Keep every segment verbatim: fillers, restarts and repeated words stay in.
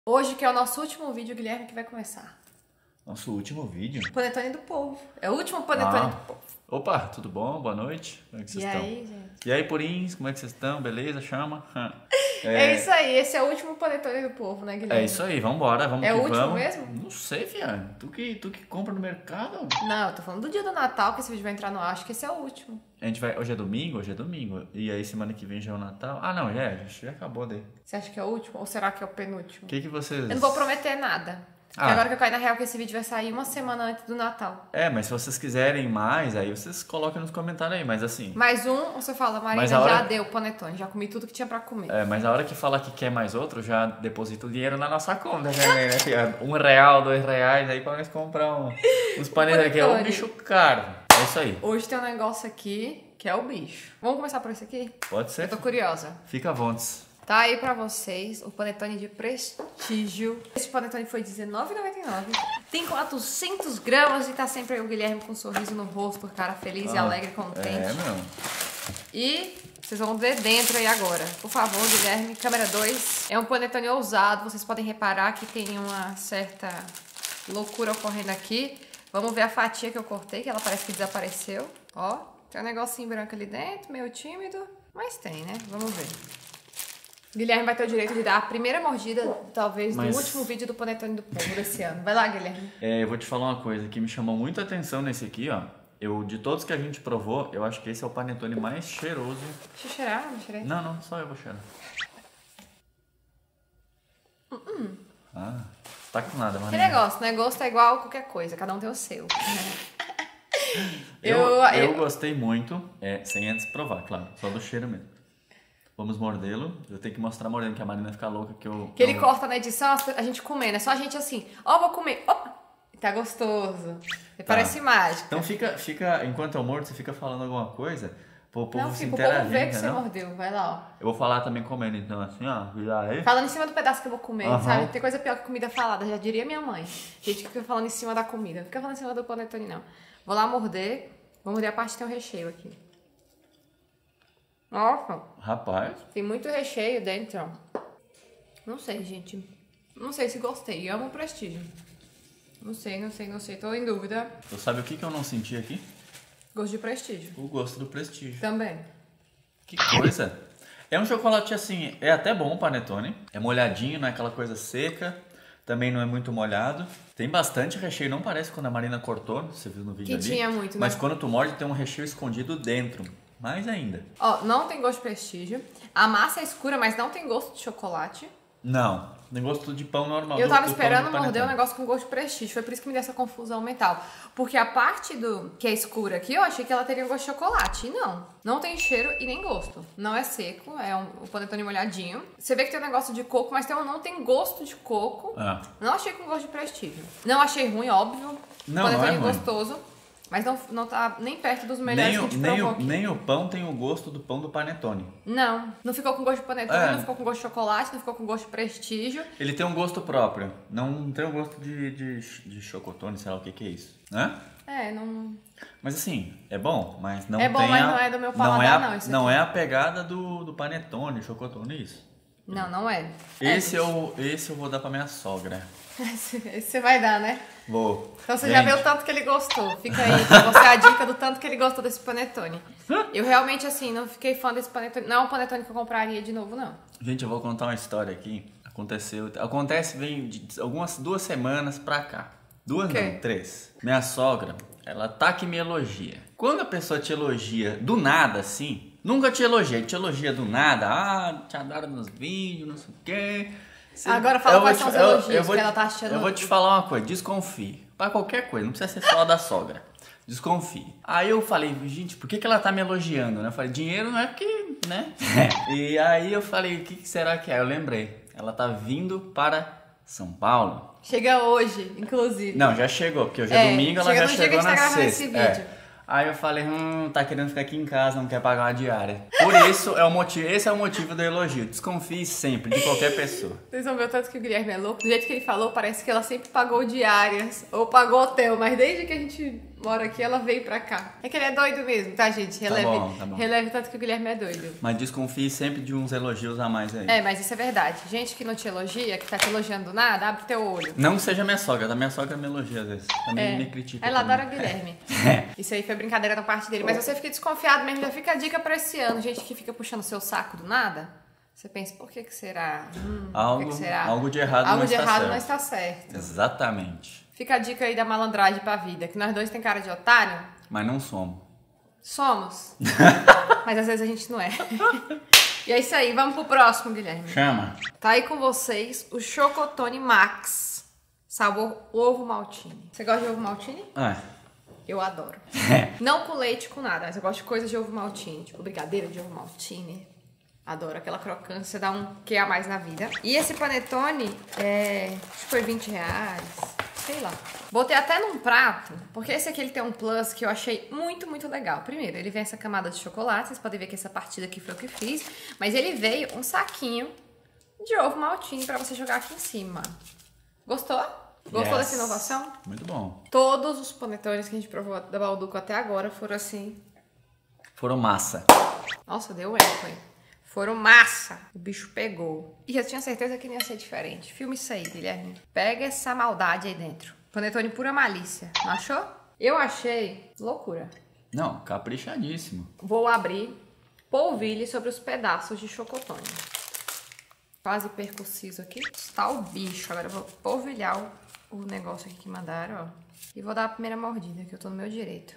Hoje, que é o nosso último vídeo, Guilherme, que vai começar. Nosso último vídeo? Panetone do povo. É o último panetone ah. do povo. Opa, tudo bom? Boa noite. Como é que vocês e estão? E aí, gente? E aí, purins, como é que vocês estão? Beleza? Chama? É... é isso aí, esse é o último panetone do povo, né, Guilherme? É isso aí, vambora, vamos é que vamos. É o último vamos. mesmo? Não sei, fiado. Tu que, tu que compra no mercado? Não, eu tô falando do dia do Natal, que esse vídeo vai entrar no ar. Acho que esse é o último. A gente vai... Hoje é domingo? Hoje é domingo. E aí, semana que vem já é o Natal? Ah, não, já é. Já acabou daí. Você acha que é o último? Ou será que é o penúltimo? O que que vocês... Eu não vou prometer nada. Porque Ah. agora que eu caí na real que esse vídeo vai sair uma semana antes do Natal. É, mas se vocês quiserem mais, aí vocês colocam nos comentários aí, mas assim... Mais um, você fala, Marina, Mas a hora- já deu panetone, já comi tudo que tinha pra comer. É, mas a hora que falar que quer mais outro, já deposita o dinheiro na nossa conta, né, né, fiado? Um real, dois reais, aí pra nós comprar um, uns panetas aqui. É um bicho caro. É isso aí. Hoje tem um negócio aqui, que é o bicho. Vamos começar por esse aqui? Pode ser? Eu tô curiosa. Fica à vontade. Tá aí pra vocês o panetone de prestígio. Esse panetone foi dezenove reais e noventa e nove centavos. Tem quatrocentos gramas e tá sempre aí o Guilherme com um sorriso no rosto, cara feliz Ah, e alegre e contente. É, meu. E vocês vão ver dentro aí agora. Por favor, Guilherme, câmera dois. É um panetone ousado. Vocês podem reparar que tem uma certa loucura ocorrendo aqui. Vamos ver a fatia que eu cortei, que ela parece que desapareceu. Ó, tem um negocinho branco ali dentro, meio tímido. Mas tem, né? Vamos ver. Guilherme vai ter o direito de dar a primeira mordida, talvez, Mas- no último vídeo do Panetone do Povo desse ano. Vai lá, Guilherme. É, eu vou te falar uma coisa que me chamou muita atenção nesse aqui, ó. Eu, de todos que a gente provou, eu acho que esse é o panetone mais cheiroso. Deixa eu cheirar, deixa eu cheirar. Não, não, só eu vou cheirar. Uh-uh. Ah, tá com nada, Que Marina. negócio, né? Gosto é igual a qualquer coisa, cada um tem o seu. Eu, Eu- eu, eu- gostei muito, é, sem antes provar, claro, só do cheiro mesmo. Vamos mordê-lo. Eu tenho que mostrar mordendo, que a Marina fica louca que eu... Que ele eu- corta na edição, a gente comendo. É só a gente assim, ó, vou comer. Opa! Tá gostoso. Parece mágica. Então fica, fica, enquanto eu mordo, você fica falando alguma coisa, pro povo Não, se fica, o povo interagir, vê que você entendeu? mordeu. Vai lá, Eu vou falar também comendo, então, assim, ó, já aí. ó. Falando em cima do pedaço que eu vou comer, Aham. sabe? Tem coisa pior que comida falada, já diria minha mãe. Gente que fica falando em cima da comida. Não fica falando em cima do panetone, não. Vou lá morder. Vou morder a parte que tem o recheio aqui. Nossa, Rapaz, tem muito recheio dentro, ó. Não sei, gente. Não sei se gostei. Amo o prestígio. Não sei, não sei, não sei. Tô em dúvida. tu sabe o que, que eu não senti aqui? Gosto de prestígio. O gosto do prestígio. Também. Que coisa. É um chocolate assim, é até bom o panetone. É molhadinho, não é aquela coisa seca. Também não é muito molhado. Tem bastante recheio, não parece quando a Marina cortou, você viu no vídeo Que ali. tinha muito, né? Mas quando tu morde tem um recheio escondido dentro. Mais ainda. Ó, não tem gosto de prestígio. A massa é escura, mas não tem gosto de chocolate. Não, tem gosto de pão normal. Eu do- tava do pão esperando do morder um panetone. negócio com gosto de prestígio. Foi por isso que me deu essa confusão mental. Porque a parte do que é escura aqui, eu achei que ela teria gosto de chocolate. E não. Não tem cheiro e nem gosto. Não é seco, é um, o panetone molhadinho. Você vê que tem um negócio de coco, mas tem um, não tem gosto de coco. Ah. Não achei com gosto de prestígio. Não achei ruim, óbvio. Não, panetone não é ruim. gostoso. Mas não, não tá nem perto dos melhores Nem que a o, gente nem, provou o, aqui. nem o pão tem o gosto do pão do panetone. Não, não ficou com gosto de panetone, É. não ficou com gosto de chocolate, não ficou com gosto de prestígio. Ele tem um gosto próprio. Não tem um gosto de, de, de chocotone, sei lá o que que é isso. Né? É, não... Mas assim, é bom, mas não É bom, tem mas a, não é do meu não é paladar, a, não, esse não aqui. é a pegada do, do panetone, chocotone, isso. Não, não é. Esse, é, eu, esse eu vou dar pra minha sogra. Esse, esse você vai dar, né? Vou. Então você Gente, já viu o tanto que ele gostou. Fica aí, pra você a dica do tanto que ele gostou desse panetone. Eu realmente, assim, não fiquei fã desse panetone. Não é um panetone que eu compraria de novo, não. Gente, eu vou contar uma história aqui. Aconteceu. Acontece vem de algumas duas semanas pra cá. Duas O quê? não, três. Minha sogra, ela tá que me elogia. Quando a pessoa te elogia do nada, assim, nunca te elogia, te elogia do nada, ah, te adoro nos vídeos, não sei o quê. Você- Agora fala eu quais vou são te- os eu- elogios eu vou que te- ela tá achando. Eu vou te falar uma coisa, desconfie. Pra qualquer coisa, não precisa ser só da sogra. Desconfie. Aí eu falei, gente, por que, que ela tá me elogiando? né? Eu falei, dinheiro não é porque, né? E aí eu falei, o que, que será que é? Eu lembrei, ela tá vindo para São Paulo. Chega hoje, inclusive. Não, já chegou, porque hoje é, É, domingo, ela chega já no dia que chegou a gente tá na gravando sexta. esse É. vídeo. Aí eu falei, hum, tá querendo ficar aqui em casa, não quer pagar uma diária. Por isso, é o motivo, esse é o motivo do elogio. Desconfie sempre de qualquer pessoa. Vocês vão ver o tanto que o Guilherme é louco. Do jeito que ele falou, parece que ela sempre pagou diárias ou pagou hotel. Mas desde que a gente mora aqui, ela veio pra cá. É que ele é doido mesmo, tá, gente? Releve, tá bom, tá bom. releve tanto que o Guilherme é doido. Mas desconfie sempre de uns elogios a mais aí. É, mas isso é verdade. Gente que não te elogia, que tá te elogiando do nada, abre teu olho. Não que seja minha sogra, da minha sogra me elogia às vezes. Também É. me critica. Ela também. adora Guilherme. É. Isso aí foi brincadeira da parte dele. Mas você fica desconfiado mesmo, já fica a dica pra esse ano. Gente que fica puxando seu saco do nada. Você pensa, por que que será? Hum, Algo, por que que será? algo de errado Algo não de está errado certo. não está certo. Exatamente. Fica a dica aí da malandragem pra vida. Que nós dois tem cara de otário. Mas não somos. Somos. Mas às vezes a gente não é. E é isso aí. Vamos pro próximo, Guilherme. Chama. Tá aí com vocês o Chocotone Max. Sabor ovo maltine. Você gosta de ovo maltine? Ah. Eu adoro. Não com leite, com nada, mas eu gosto de coisas de ovo maltine, tipo brigadeiro de ovo maltine. Adoro aquela crocância, dá um quê a mais na vida. E esse panetone, é, acho que foi vinte reais, sei lá. Botei até num prato, porque esse aqui ele tem um plus que eu achei muito, muito legal. Primeiro, ele vem essa camada de chocolate, vocês podem ver que essa partida aqui foi o que fiz. Mas ele veio um saquinho de ovo maltine pra você jogar aqui em cima. Gostou? Gostou Yes. dessa inovação? Muito bom. Todos os panetones que a gente provou da Balduco até agora foram assim. Foram massa. Nossa, deu eco, hein? Foram massa. O bicho pegou. E eu tinha certeza que não ia ser diferente. Filma isso aí, Guilherme. Pega essa maldade aí dentro. Panetone pura malícia. Não achou? Eu achei loucura. Não, caprichadíssimo. Vou abrir polvilho sobre os pedaços de chocotone. Quase percussivo aqui. Está o bicho. Agora eu vou polvilhar o o negócio aqui que mandaram, ó. E vou dar a primeira mordida, que eu tô no meu direito.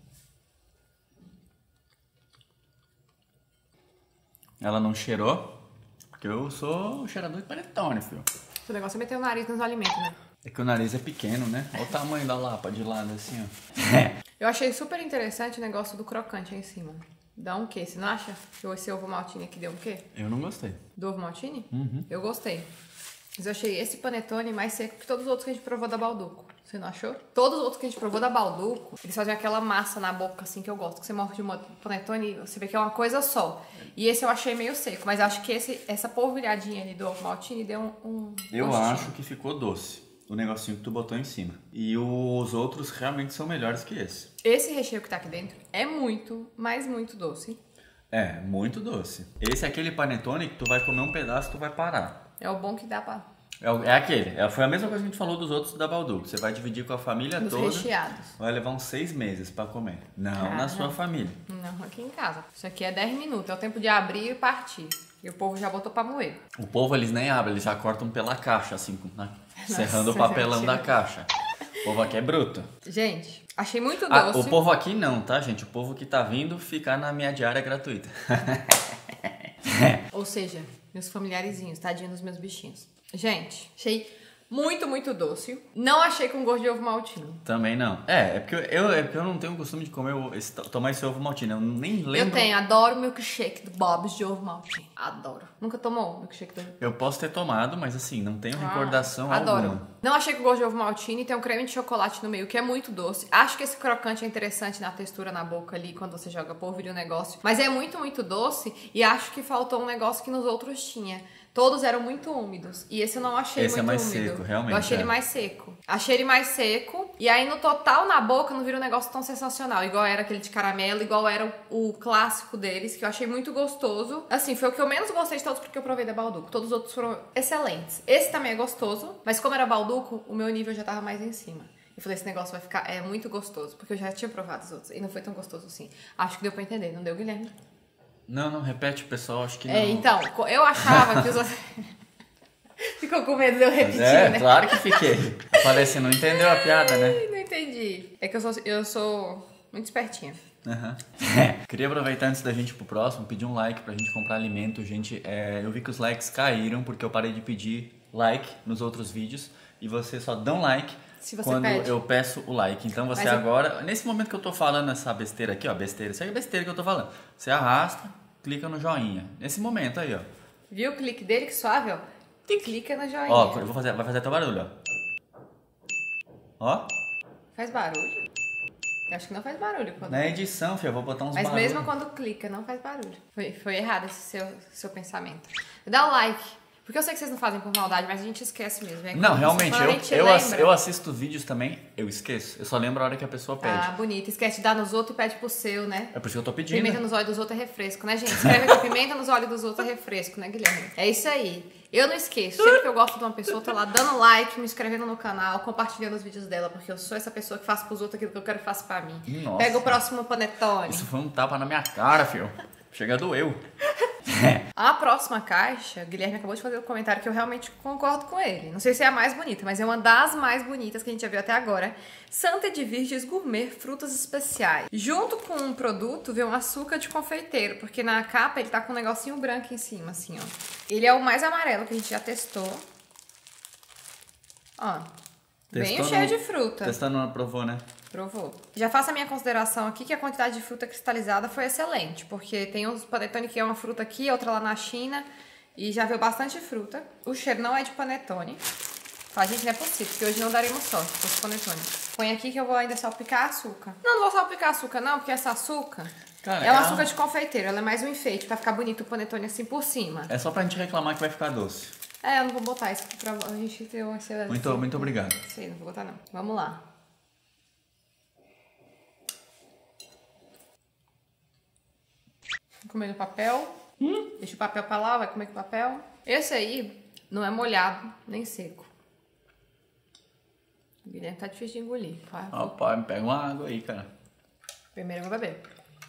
Ela não cheirou, porque eu sou o cheirador de panetone, filho. O negócio é meter o nariz nos alimentos, né? É que o nariz é pequeno, né? Olha o tamanho da lapa de lado, assim, ó. Eu achei super interessante o negócio do crocante aí em cima. Dá um quê? Você não acha que esse ovo maltine aqui deu um quê? Eu não gostei. Do ovo maltine? Uhum. Eu gostei. Mas eu achei esse panetone mais seco que todos os outros que a gente provou da Balduco. Você não achou? Todos os outros que a gente provou da Balduco, eles fazem aquela massa na boca, assim, que eu gosto. Que você morde uma panetone e você vê que é uma coisa só. E esse eu achei meio seco. Mas acho que esse, essa polvilhadinha ali do ovo maltine deu um, um Eu gostinho. acho que ficou doce. O negocinho que tu botou em cima. E os outros realmente são melhores que esse. Esse recheio que tá aqui dentro é muito, mas muito doce. É, muito doce. Esse é aquele panetone que tu vai comer um pedaço e tu vai parar. É o bom que dá pra... É, o- é aquele. É, foi a mesma coisa que a gente falou dos outros da Balduco. Você vai dividir com a família Dos toda. recheados. Vai levar uns seis meses pra comer. Não Ah, na sua não. família. Não, aqui em casa. Isso aqui é dez minutos. É o tempo de abrir e partir. E o povo já botou pra moer. O povo, eles nem abrem, eles já cortam pela caixa, assim, com- na- serrando o Nossa, papelão gente. da caixa. O povo aqui é bruto. Gente, achei muito Ah, doce. o povo aqui não, tá, gente? O povo que tá vindo ficar na minha diária gratuita. Ou seja, meus familiarizinhos, tadinho dos meus bichinhos. Gente, achei muito, muito doce. Não achei com gosto de ovo maltine. Também não. É, é porque eu, é porque eu não tenho o costume de comer o- esse, tomar esse ovo maltine. Eu nem lembro. Eu tenho, adoro o milkshake do Bob's de ovo maltine. Adoro. Nunca tomou o milkshake do... Eu posso ter tomado, mas assim, não tenho Ah, recordação adoro. alguma. Não achei com gosto de ovo maltine, tem um creme de chocolate no meio, que é muito doce. Acho que esse crocante é interessante na textura na boca ali, quando você joga polvilho o negócio. Mas é muito, muito doce e acho que faltou um negócio que nos outros tinha. Todos eram muito úmidos. E esse eu não achei Esse é muito mais úmido. seco, realmente, Eu achei é. ele mais seco. Achei ele mais seco. E aí, no total, na boca, não vira um negócio tão sensacional. Igual era aquele de caramelo, igual era o, o clássico deles, que eu achei muito gostoso. Assim, foi o que eu menos gostei de todos, porque eu provei da Balduco. Todos os outros foram excelentes. Esse também é gostoso, mas como era Balduco, o meu nível já tava mais em cima. Eu falei, esse negócio vai ficar é muito gostoso, porque eu já tinha provado os outros. E não foi tão gostoso assim. Acho que deu pra entender, não deu, Guilherme? Não, não, repete, pessoal, acho que não. É, então, eu achava que os outros... Ficou com medo de eu repetir, É, né? claro que fiquei. Eu falei assim, não entendeu a piada, né? Ai, não entendi. É que eu sou, eu sou muito espertinha. Aham. Queria aproveitar antes da gente ir pro próximo, pedir um like pra gente comprar alimento. Gente, é, eu vi que os likes caíram porque eu parei de pedir like nos outros vídeos e você só dá um like Se você quando pede. eu peço o like. Então você Mas eu- agora, nesse momento que eu tô falando essa besteira aqui, ó, besteira, isso aí é besteira que eu tô falando. Você arrasta, clica no joinha. Nesse momento aí, ó. Viu o clique dele? Que suave, ó. Clica no joinha. Ó, eu vou fazer, vai fazer até o barulho, ó. Ó, Faz barulho? Eu acho que não faz barulho. Quando... na edição, filho, eu vou botar uns Mas barulhos. mesmo quando clica, não faz barulho. Foi, foi errado esse seu, seu pensamento. Dá o like. Porque eu sei que vocês não fazem por maldade, mas a gente esquece mesmo. É não, realmente, eu, eu, ass, eu assisto vídeos também, eu esqueço. Eu só lembro a hora que a pessoa pede. Ah, bonito. Esquece de dar nos outros e pede pro seu, né? É por isso que eu tô pedindo. Pimenta nos olhos dos outros é refresco, né, gente? Escreve aqui, pimenta nos olhos dos outros é refresco, né, Guilherme? É isso aí. Eu não esqueço. Sempre que eu gosto de uma pessoa, eu tô lá dando like, me inscrevendo no canal, compartilhando os vídeos dela, porque eu sou essa pessoa que faz pros outros aquilo que eu quero que faça pra mim. Nossa. Pega o próximo panetone. Isso foi um tapa na minha cara, filho. Chega doeu. A próxima caixa, o Guilherme acabou de fazer um comentário que eu realmente concordo com ele. Não sei se é a mais bonita, mas é uma das mais bonitas que a gente já viu até agora. Santa de Virgens Gourmet Frutas Especiais. Junto com um produto veio um açúcar de confeiteiro, porque na capa ele tá com um negocinho branco em cima, assim, ó. Ele é o mais amarelo que a gente já testou. Ó, bem cheio de fruta. Testando, não provou, né? Provou. Já faço a minha consideração aqui que a quantidade de fruta cristalizada foi excelente, porque tem uns panetone que é uma fruta aqui, outra lá na China, e já veio bastante fruta. O cheiro não é de panetone. Fala, gente, não é possível, porque hoje não daremos sorte com esse panetone. Põe aqui que eu vou ainda salpicar açúcar. Não, não vou salpicar açúcar não, porque essa açúcar Cara, é um é açúcar a... de confeiteiro, ela é mais um enfeite, pra ficar bonito o panetone assim por cima. É só pra gente reclamar que vai ficar doce. É, eu não vou botar isso pra a gente ter uma excelência. Muito, muito obrigado. Sei, não vou botar não. Vamos lá. Vou comer no papel. Hum? Deixa o papel pra lá, vai comer com o papel. Esse aí não é molhado, nem seco. O Guilherme tá difícil de engolir. Rapaz, pega uma água aí, cara. Primeiro eu vou beber.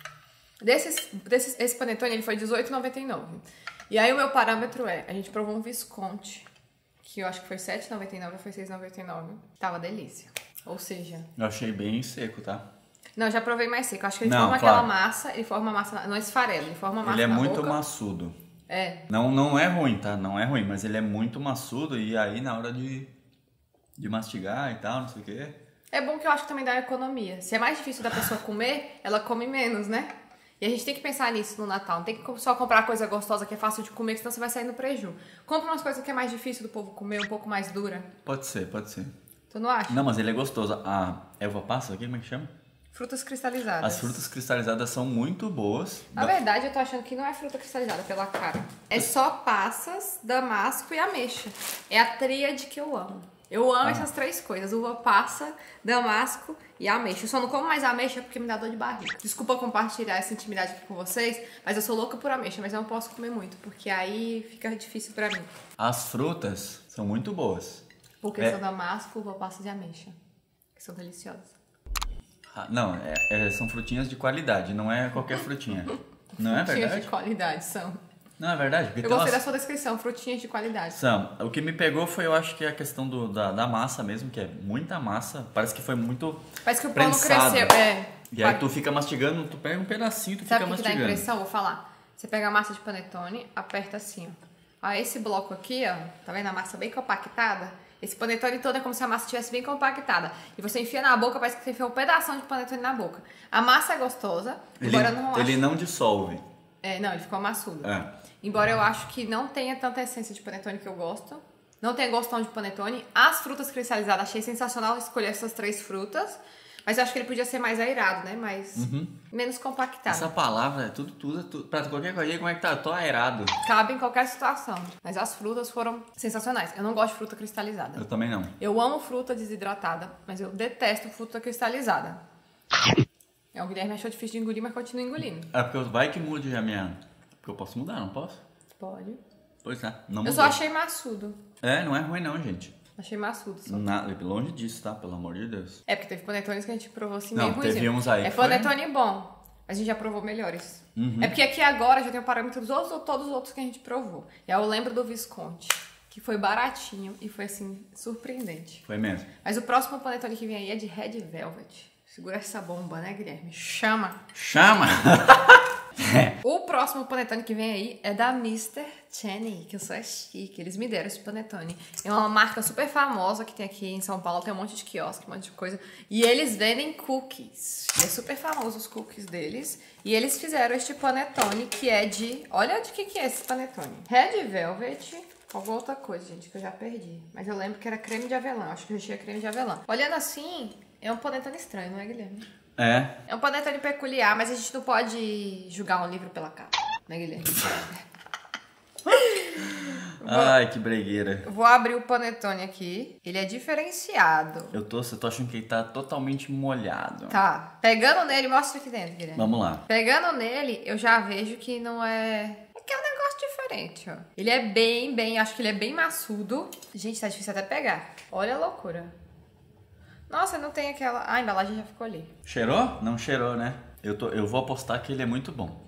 Desses, desses, esse panetone ele foi dezoito reais e noventa e nove centavos. E aí o meu parâmetro é, a gente provou um Visconti, que eu acho que foi sete reais e noventa e nove centavos ou foi seis reais e noventa e nove centavos. Tava delícia. Ou seja... Eu achei bem seco, tá? Não, eu já provei mais seco. Eu acho que ele não, forma claro. aquela massa, ele forma massa, não esfarela, ele forma massa Ele é na muito boca. maçudo. É. Não, não é ruim, tá? Não é ruim, mas ele é muito maçudo e aí na hora de, de mastigar e tal, não sei o quê... É bom que eu acho que também dá economia. Se é mais difícil da pessoa comer, ela come menos, né? E a gente tem que pensar nisso no Natal. Não tem que só comprar coisa gostosa que é fácil de comer, senão você vai sair no preju. Compra umas coisas que é mais difícil do povo comer, um pouco mais dura. Pode ser, pode ser. Tu não acha? Não, mas ele é gostoso. A erva passa aqui, como é que chama? Frutas cristalizadas. As frutas cristalizadas são muito boas. Na verdade, eu tô achando que não é fruta cristalizada pela cara. É só passas, damasco e ameixa. É a tríade que eu amo. Eu amo ah. essas três coisas, uva passa, damasco e ameixa. Eu só não como mais ameixa porque me dá dor de barriga. Desculpa compartilhar essa intimidade aqui com vocês, mas eu sou louca por ameixa, mas eu não posso comer muito, porque aí fica difícil pra mim. As frutas são muito boas. Porque é. são damasco, uva passa e ameixa, que são deliciosas. Ah, não, é, é, são frutinhas de qualidade, não é qualquer frutinha. Não é verdade? Frutinhas de qualidade são. Não, é verdade. Porque eu gostei umas... da sua descrição, frutinhas de qualidade. São. O que me pegou foi, eu acho que a questão do, da, da massa mesmo, que é muita massa. Parece que foi muito Parece que o pão prensado. Cresceu, é. E aí tu fica mastigando, tu pega um pedacinho, tu Sabe fica que mastigando. Sabe o que dá impressão? Vou falar. Você pega a massa de panetone, aperta assim, ó. Ó, esse bloco aqui, ó, tá vendo a massa bem compactada? Esse panetone todo é como se a massa estivesse bem compactada. E você enfia na boca, parece que você enfia um pedaço de panetone na boca. A massa é gostosa, ele, embora eu não acho... Ele não dissolve. É, não, ele ficou maçudo. É. Embora eu acho que não tenha tanta essência de panetone que eu gosto. Não tenha gostão de panetone. As frutas cristalizadas, achei sensacional escolher essas três frutas. Mas eu acho que ele podia ser mais aerado, né? Mais... Uhum. Menos compactado. Essa palavra é tudo, tudo, tudo. Pra qualquer coisa, como é que tá? Eu tô aerado. Cabe em qualquer situação. Mas as frutas foram sensacionais. Eu não gosto de fruta cristalizada. Eu também não. Eu amo fruta desidratada, mas eu detesto fruta cristalizada. É, o Guilherme achou difícil de engolir, mas continua engolindo. É porque vai que mude a minha... Porque eu posso mudar, não posso? Pode. Pois é, não Eu mudou. só achei maçudo. É, não é ruim não, gente. Achei maçudo só. Nada, longe disso, tá? Pelo amor de Deus. É, porque teve panetones que a gente provou assim não, meio ruimzinho. teve uns aí É panetone foi... bom, mas a gente já provou melhores. Uhum. É porque aqui agora já tem o parâmetro dos outros, todos os outros que a gente provou. E aí eu lembro do Visconti, que foi baratinho e foi assim, surpreendente. Foi mesmo. Mas o próximo panetone que vem aí é de Red Velvet. Segura essa bomba, né, Guilherme? Chama! Chama! O próximo panetone que vem aí é da mister Cheney, que eu sou chique. Eles me deram esse panetone. É uma marca super famosa que tem aqui em São Paulo. Tem um monte de quiosque, um monte de coisa. E eles vendem cookies. E é super famoso os cookies deles. E eles fizeram este panetone que é de... Olha de que que é esse panetone. Red Velvet... Alguma outra coisa, gente, que eu já perdi. Mas eu lembro que era creme de avelã. Acho que eu tinha creme de avelã. Olhando assim, é um panetone estranho, não é, Guilherme? É. É um panetone peculiar, mas a gente não pode julgar um livro pela capa, né, Guilherme? Ai, que bregueira. Vou abrir o panetone aqui. Ele é diferenciado. Eu tô, eu tô achando que ele tá totalmente molhado. Tá. Pegando nele, mostra aqui dentro, Guilherme. Vamos lá. Pegando nele, eu já vejo que não é... É que é um negócio diferente, ó. Ele é bem, bem... Acho que ele é bem maçudo. Gente, tá difícil até pegar. Olha a loucura. Nossa, não tem aquela... Ah, a embalagem já ficou ali. Cheirou? Não cheirou, né? Eu, tô, eu vou apostar que ele é muito bom.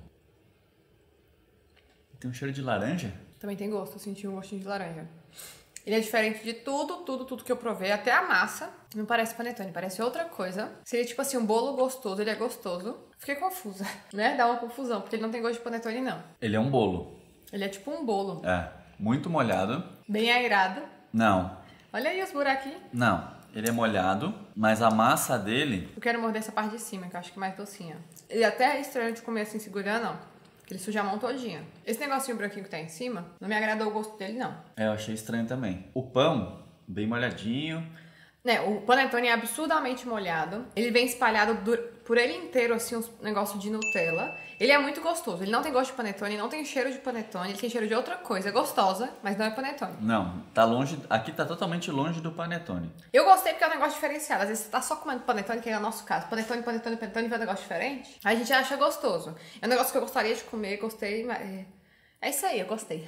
Tem um cheiro de laranja? Também tem gosto, eu senti um gostinho de laranja. Ele é diferente de tudo, tudo, tudo que eu provei. Até a massa. Não parece panetone, parece outra coisa. Seria tipo assim, um bolo gostoso, ele é gostoso. Fiquei confusa, né? Dá uma confusão, porque ele não tem gosto de panetone, não. Ele é um bolo. Ele é tipo um bolo. É, muito molhado. Bem aerado. Não. Olha aí os buraquinhos. Não, ele é molhado, mas a massa dele... Eu quero morder essa parte de cima, que eu acho que é mais docinha. Ele até é estranho de comer assim, segurando, ó. Ele suja a mão todinha. Esse negocinho branquinho que tá em cima, não me agradou o gosto dele, não. É, eu achei estranho também. O pão, bem molhadinho. Né, o panetone é absurdamente molhado. Ele vem espalhado por ele inteiro, assim, um negócio de Nutella. Ele é muito gostoso. Ele não tem gosto de panetone, não tem cheiro de panetone. Ele tem cheiro de outra coisa. É gostosa, mas não é panetone. Não, tá longe... Aqui tá totalmente longe do panetone. Eu gostei porque é um negócio diferenciado. Às vezes você tá só comendo panetone, que é o nosso caso. Panetone, panetone, panetone, vê um negócio diferente. Aí a gente acha gostoso. É um negócio que eu gostaria de comer, gostei, mas... É isso aí, eu gostei.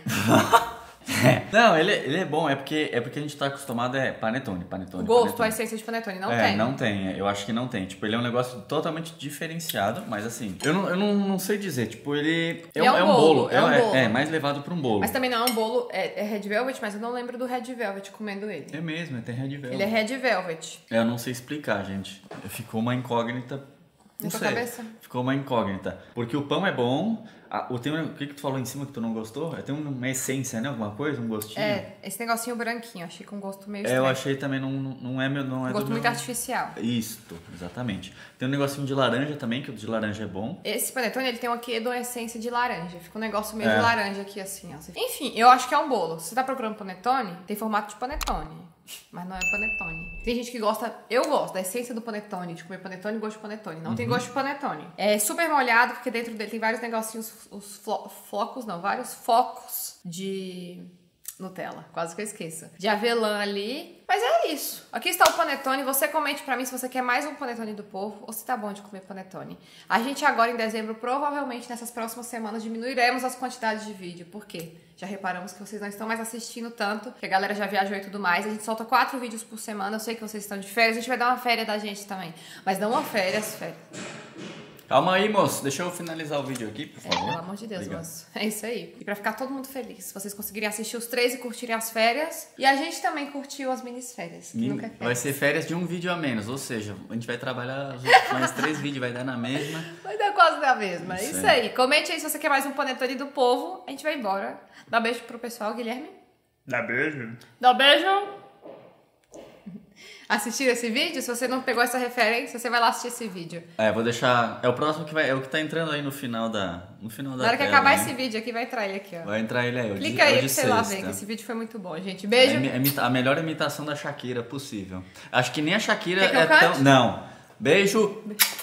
É. Não, ele, ele é bom, é porque, é porque a gente tá acostumado é panetone, panetone. O gosto, panetone. a essência de panetone, não é, tem. não tem, eu acho que não tem. Tipo, ele é um negócio totalmente diferenciado, mas assim, eu não, eu não, não sei dizer, tipo, ele é, ele um, é um é um bolo, bolo, é, um é, bolo. é mais levado pra um bolo. Mas também não é um bolo, é, é Red Velvet, mas eu não lembro do Red Velvet comendo ele. É mesmo, tem Red Velvet. Ele é Red Velvet. É, eu não sei explicar, gente. Ficou uma incógnita. Não Na tua sei. cabeça? Ficou uma incógnita. Porque o pão é bom. A, o, tem, um- o que, que tu falou em cima que tu não gostou? Tem uma essência, né? Alguma coisa? Um gostinho? É, esse negocinho branquinho, achei com gosto meio É, estranho. eu achei também, não, não é meu. Não é Um gosto do muito meu... artificial. Isto, exatamente. Tem um negocinho de laranja também, que o de laranja é bom. Esse panetone, ele tem um quê de uma essência de laranja. Fica um negócio meio É. de laranja aqui, assim, ó. Enfim, eu acho que é um bolo. Se você tá procurando panetone, tem formato de panetone. Mas não é panetone. Tem gente que gosta... Eu gosto da essência do panetone, de comer panetone e gosto de panetone. Não tem gosto de panetone. É super molhado, porque dentro dele tem vários negocinhos, os flo- flocos, não, vários focos de... Nutella, quase que eu esqueça. De avelã ali. Mas é isso. Aqui está o panetone. Você comente pra mim se você quer mais um panetone do povo ou se tá bom de comer panetone. A gente agora em dezembro, provavelmente nessas próximas semanas, diminuiremos as quantidades de vídeo. Por quê? Já reparamos que vocês não estão mais assistindo tanto, que a galera já viajou e tudo mais. A gente solta quatro vídeos por semana. Eu sei que vocês estão de férias. A gente vai dar uma férias da gente também. Mas não uma férias, férias. Calma aí, moço. Deixa eu finalizar o vídeo aqui, por É, favor. pelo amor de Deus, Obrigado. moço. É isso aí. E pra ficar todo mundo feliz. Se vocês conseguirem assistir os três e curtirem as férias. E a gente também curtiu as minisférias. Que nunca é Vai férias. ser férias de um vídeo a menos, ou seja, a gente vai trabalhar os outros mais três vídeos, vai dar na mesma. Vai dar quase da mesma. É Isso isso aí. aí. Comente aí se você quer mais um panetone do povo. A gente vai embora. Dá beijo pro pessoal, Guilherme. Dá beijo. Dá beijo. Assistir esse vídeo? Se você não pegou essa referência, você vai lá assistir esse vídeo. É, vou deixar. É o próximo que vai. É o que tá entrando aí no final da. No final da Na hora que tela, acabar né? esse vídeo aqui, vai entrar ele aqui, ó. Vai entrar ele aí. o de- Clica é o aí de pra você lá sexta. ver que esse vídeo foi muito bom, gente. É Beijo. imi- imita- a melhor imitação da Shakira possível. Acho que nem a Shakira Quer que eu é cante? tão. Não. Beijo.